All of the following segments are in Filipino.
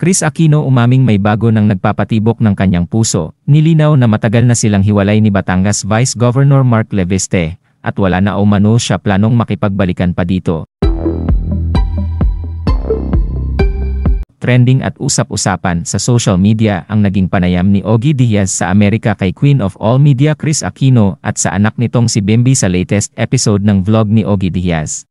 Kris Aquino umaming may bago ng nagpapatibok ng kanyang puso, nilinaw na matagal na silang hiwalay ni Batangas Vice Governor Mark Leviste, at wala na umano siya planong makipagbalikan pa dito. Trending at usap-usapan sa social media ang naging panayam ni Ogie Diaz sa Amerika kay Queen of All Media Kris Aquino at sa anak nitong si Bimby sa latest episode ng vlog ni Ogie Diaz.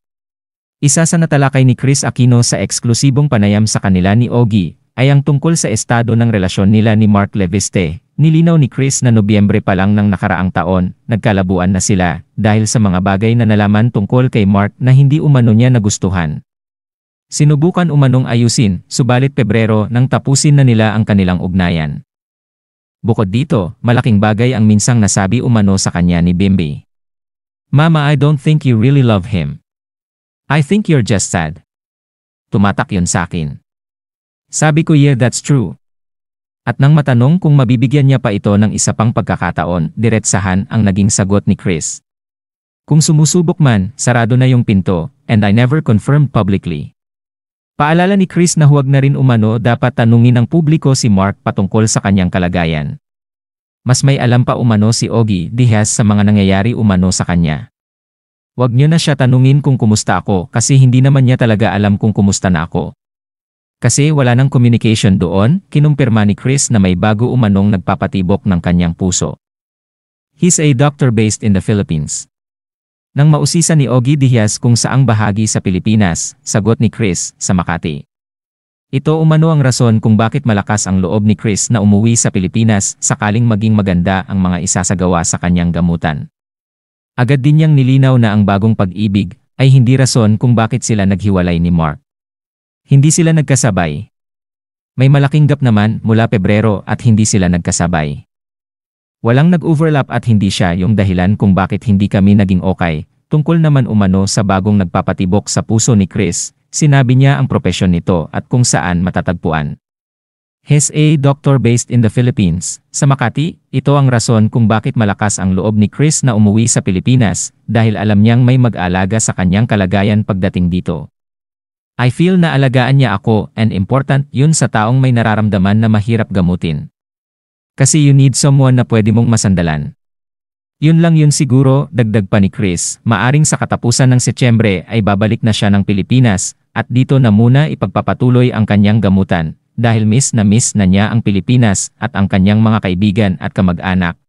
Isa sa natalakay ni Kris Aquino sa eksklusibong panayam sa kanila ni Ogie, ay ang tungkol sa estado ng relasyon nila ni Mark Leviste. Nilinaw ni Kris na Nobyembre pa lang ng nakaraang taon, nagkalabuan na sila, dahil sa mga bagay na nalaman tungkol kay Mark na hindi umano niya nagustuhan. Sinubukan umanong ayusin, subalit Pebrero nang tapusin na nila ang kanilang ugnayan. Bukod dito, malaking bagay ang minsang nasabi umano sa kanya ni Bimby. "Mama, I don't think you really love him. I think you're just sad." Tumatak yun sa akin. Sabi ko, "Yeah, that's true." At nang matanong kung mabibigyan niya pa ito ng isa pang pagkakataon, diretsahan ang naging sagot ni Kris. "Kung sumusubok man, sarado na yung pinto, and I never confirmed publicly." Paalala ni Kris na huwag na rin umano dapat tanungin ng publiko si Mark patungkol sa kanyang kalagayan. Mas may alam pa umano si Ogie Diaz sa mga nangyayari umano sa kanya. "Wag niyo na siya tanungin kung kumusta ako kasi hindi naman niya talaga alam kung kumusta na ako." Kasi wala nang communication doon, kinumpirma ni Kris na may bago umanong nagpapatibok ng kanyang puso. He's a doctor based in the Philippines. Nang mausisa ni Ogie Diaz kung saang bahagi sa Pilipinas, sagot ni Kris, sa Makati. Ito umano ang rason kung bakit malakas ang loob ni Kris na umuwi sa Pilipinas sakaling maging maganda ang mga isasagawa sa kanyang gamutan. Agad din niyang nilinaw na ang bagong pag-ibig ay hindi rason kung bakit sila naghiwalay ni Mark. Hindi sila nagkasabay. May malaking gap naman mula Pebrero at hindi sila nagkasabay. Walang nag-overlap at hindi siya yung dahilan kung bakit hindi kami naging okay. Tungkol naman umano sa bagong nagpapatibok sa puso ni Kris, sinabi niya ang propesyon nito at kung saan matatagpuan. He's a doctor based in the Philippines, sa Makati. Ito ang rason kung bakit malakas ang loob ni Kris na umuwi sa Pilipinas, dahil alam niyang may mag-aalaga sa kanyang kalagayan pagdating dito. I feel na alagaan niya ako and important yun sa taong may nararamdaman na mahirap gamutin. Kasi you need someone na pwede mong masandalan. Yun lang yun siguro, dagdag pa ni Kris. Maaring sa katapusan ng Setyembre ay babalik na siya ng Pilipinas at dito na muna ipagpapatuloy ang kanyang gamutan. Dahil miss na niya ang Pilipinas at ang kanyang mga kaibigan at kamag-anak.